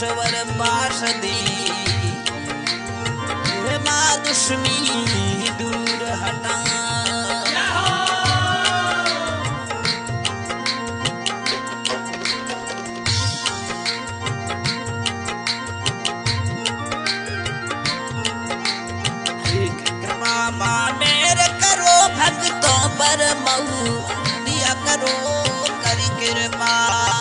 ईश्वर पास दी माँ दुश्मी दूर हटा मेरे करो भक्तों पर मऊ दिया करो कर कृपा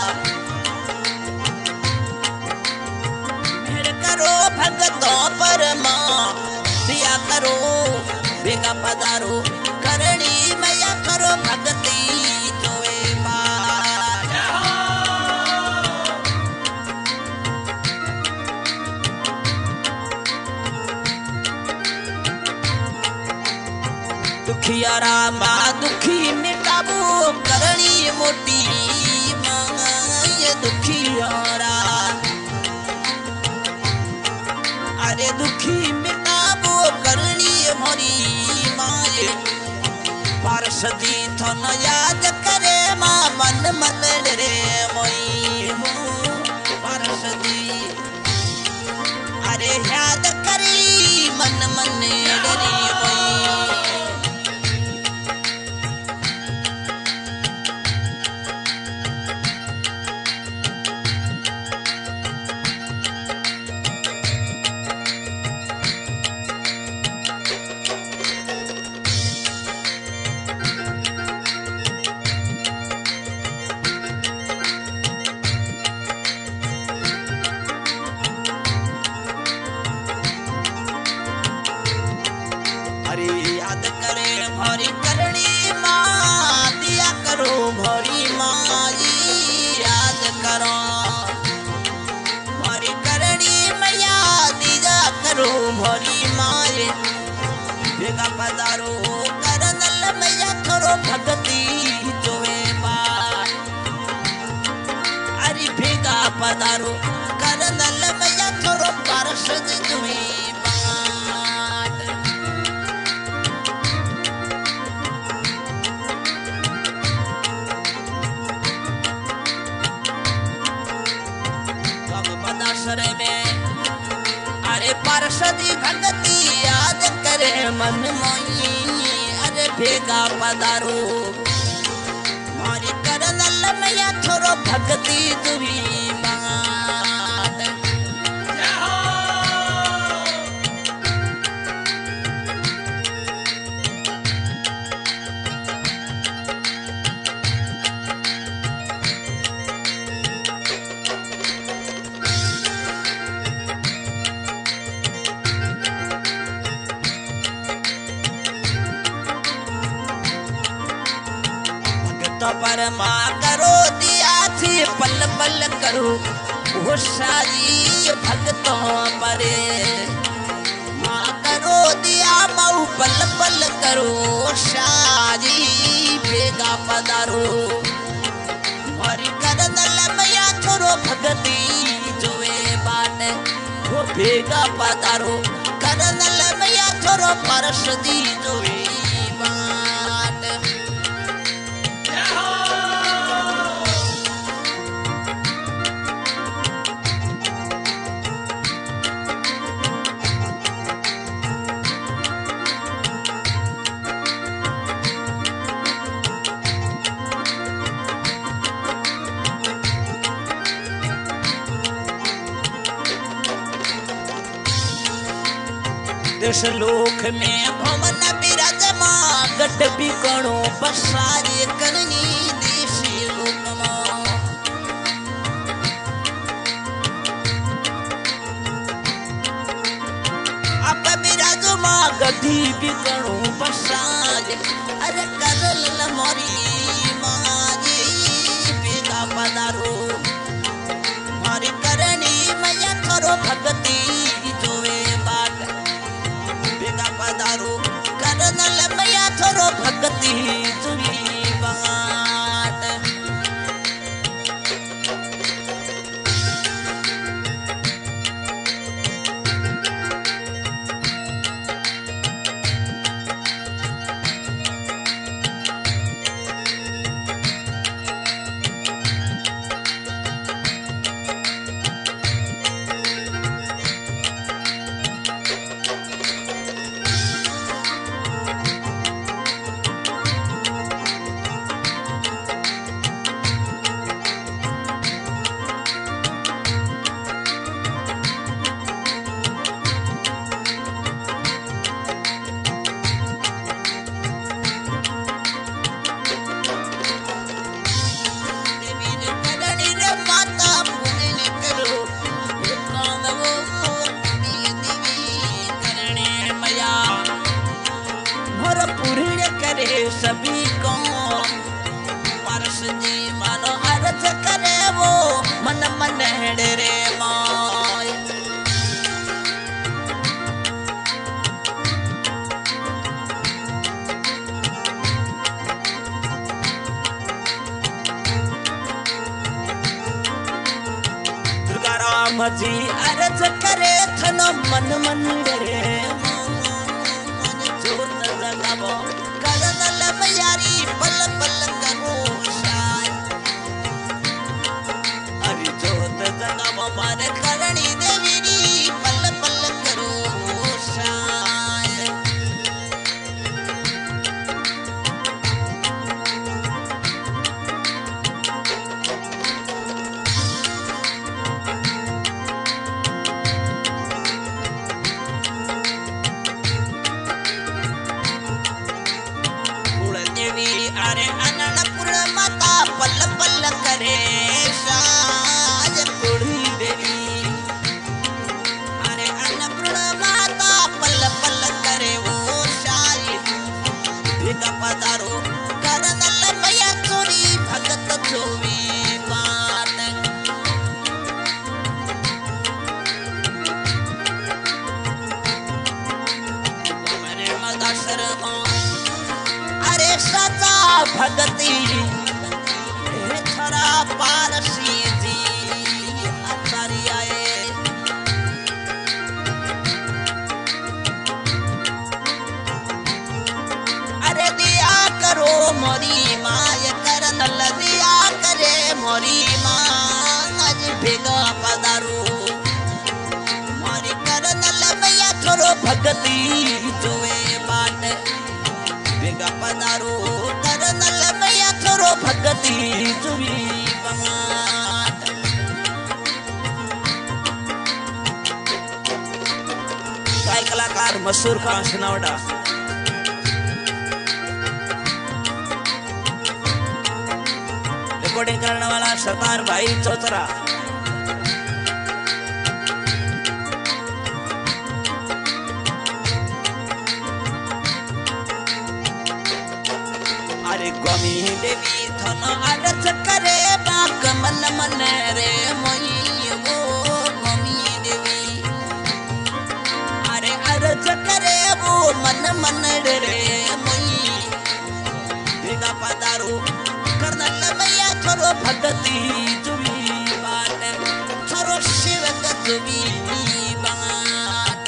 मेरे करो भक्तों पर माँ दिया करो बेगा पधारो करणी मैया करो भक्ति तोए माँ दुखियारा माँ दुखी मिटाबो करणी मोटी माँ ये दुखियारा अरे दुखी मिटाबो करणी मोरी माँ ये पार्षदी थन याद करे माँ मन मन रे मोई हो पार्षदी अरे याद करी मन मन डरी मोई याद करे भरी करणी माँ दिया करो भरी माँ जी याद करो भरी करणी मैया दिया करो भरी माँ बेगा पधारो करनल मैया करो भक्ति जोए बात अरे बेगा पधारो करनल मैया करो पार्षद जोए में अरे पार्षदी भक्ति याद करे मन मोई अरे भेगा पधारो मारी करनल मैया थोरो भक्ति तुरी मात तो पर माँ करो दिया थी पल पल करो वो सारी भक्तों पर माँ करो दिया मऊ पल पल करो सारी बेगा पधारो और करनल मैया थोरो भक्ति जोए बाट वो बेगा पधारो करनल मैया थोरो पार्षदी जोए देश लोक में भवन बिराज माँ गट बिकणो पसारे करनी देशी लोक माँ अब बिराज माँ गटी बिकणो पसारे अरे करल मोरी माँ जी बेगा पधारो मारी करनी मैया करो भक्ति पधारो करनल मैया थोरो भक्ति तुरी बाट मजी अर्ज करे थनो मन मंडरे जोत जगावो करनल मयारी पल पल करो शाय अरे जोत जगावो मारे करणी देवी री पल पल करो शाय अरे अन्नपूर्ण माता पल पल करे शाज कुड़ी देवी अरे अन्नपूर्ण माता पल पल करे वो शाही भिगा पधारो करनल मैया चोरी भगत चोवी बात मेरे मदा शर्मा अरे सदा भगती हे थरा पारसी जी अचारी आए अरे दिया करो मोरी माय करनल दिया करे मोरी मां आज भेगा पधारो मोरी करनल मैया थोरो भगती जोए बाट भेगा पधारो करनल मैया थोरो भगती जुवी बमात काय कलाकार मशहूर का सुनावड़ा रिकॉर्डिंग करने वाला सरदार भाई चौतरा अरे गोमी देवी थन अर्ज करे बाक मन मन रे मोई वो गोमी देवी अरे अर्ज करे वो मन मन रे मोई भेगा पधारो करनल मैया थोरो भगती जुवी बात थोरो शिव जुवी बात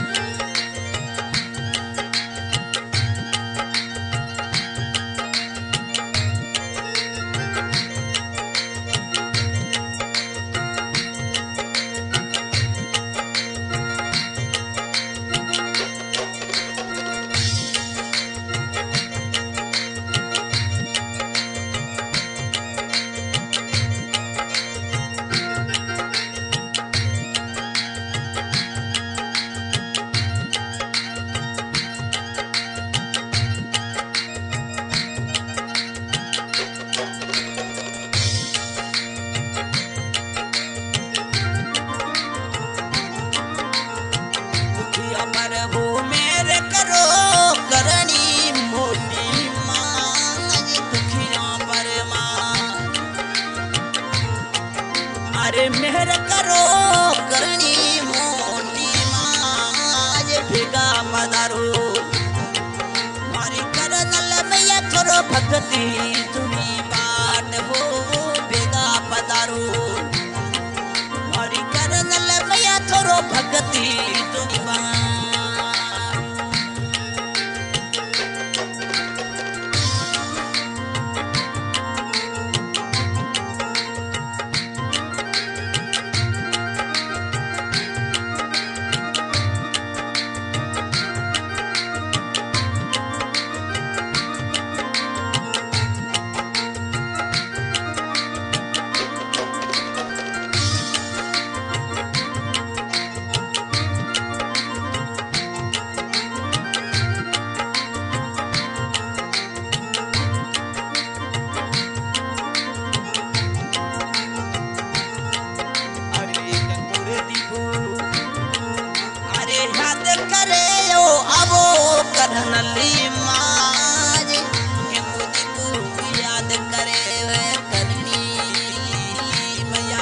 अरे मेहर करो करनी मोटी माज भेगा पधारो मारी करनल मैया थोरो भगती तुमी बाट हो भेगा पधारो मारी करनल मैया थोरो भगती तुमी बाट करनली माज के मुझको याद करे वे करनी मैया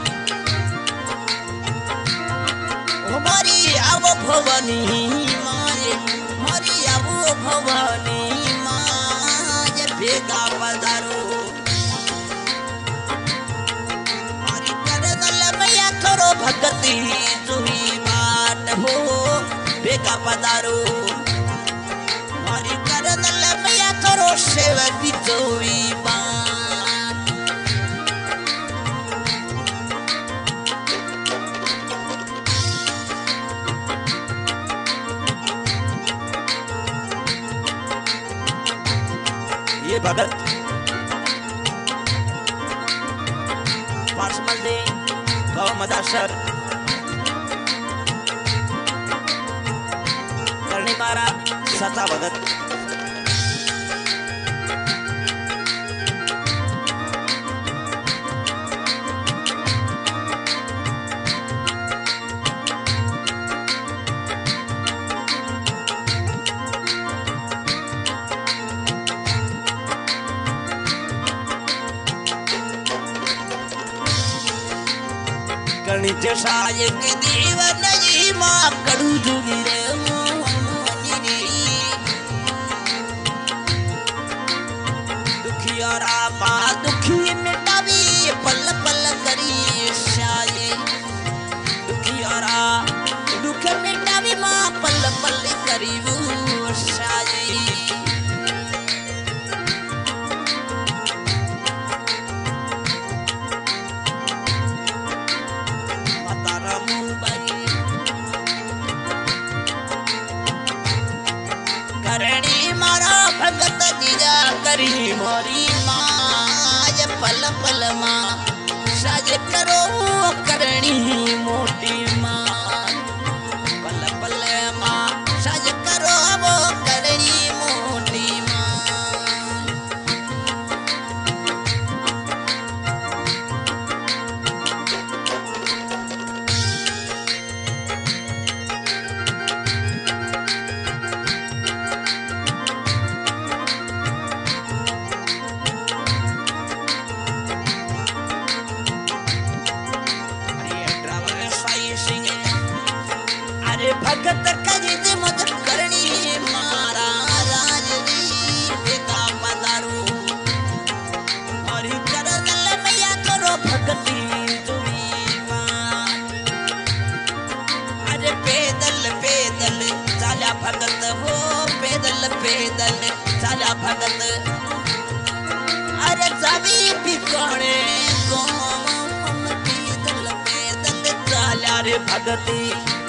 हमारी अब भवानी माज हमारी अब भवानी माज भेगा पधारो हमारी करनल मैया थोरो भगती तुही बाट हो बेगा पधारो मारी करन लमया करो सेवक तुही बाट ये भगत पार्समल गाँव मदासर करणी मारा सता भगत करणी जैसा एक दीवन जी माँ करू जुगी रे दुखियारा माँ दुखी मिटावी पल पल करी शाये दुखियारा दुख मिटावी माँ पल पल करी वो शाये करणी मारा भगत जीजा करी मोरी माज पल पल माँ साज करो करणी मोटी माँ पल पल माँ साज करो वो करणी मोटी माँ भगत करित मत करणी मारा राजवी बेटा पधारो और करन लमया करो भगती तुही बाट अरे पैदल पैदल चाला भगत हो पैदल पैदल चाला भगत अरे जावी बिकोणे गोम पैदल पैदल चाला रे भगती